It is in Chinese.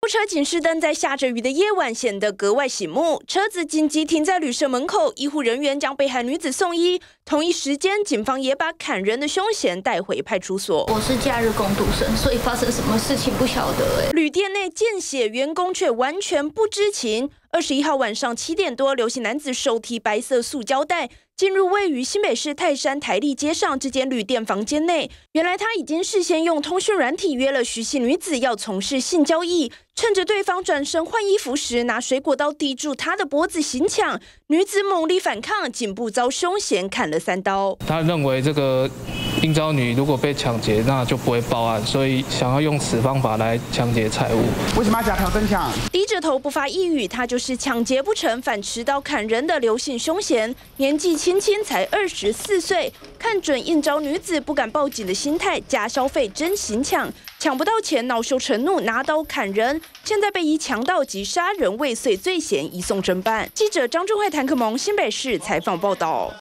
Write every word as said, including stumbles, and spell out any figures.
副车警示灯在下着雨的夜晚显得格外醒目，车子紧急停在旅社门口，医护人员将被害女子送医。同一时间，警方也把砍人的凶嫌带回派出所。 我是假日工读生，所以发生什么事情不晓得哎。 旅店内见血，员工却完全不知情。二十一号晚上七点多，刘姓男子手提白色塑胶袋进入位于新北市泰山台立街上这间旅店房间内。原来他已经事先用通讯软体约了徐姓女子要从事性交易，趁着对方转身换衣服时，拿水果刀抵住她的脖子行抢。女子猛力反抗，颈部遭凶嫌砍了三刀。 他认为这个应召女如果被抢劫，那就不会报案，所以想要用此方法来抢劫财物。 为什么要假调真抢？ 低着头不发一语，他就是抢劫不成反持刀砍人的刘姓凶嫌，年纪轻轻才二十四岁，看准应召女子不敢报警的心态，假消费真行抢，抢不到钱恼羞成怒，拿刀砍人，现在被以强盗及杀人未遂罪嫌移送侦办。记者张忠慧、谭可蒙新北市采访报道。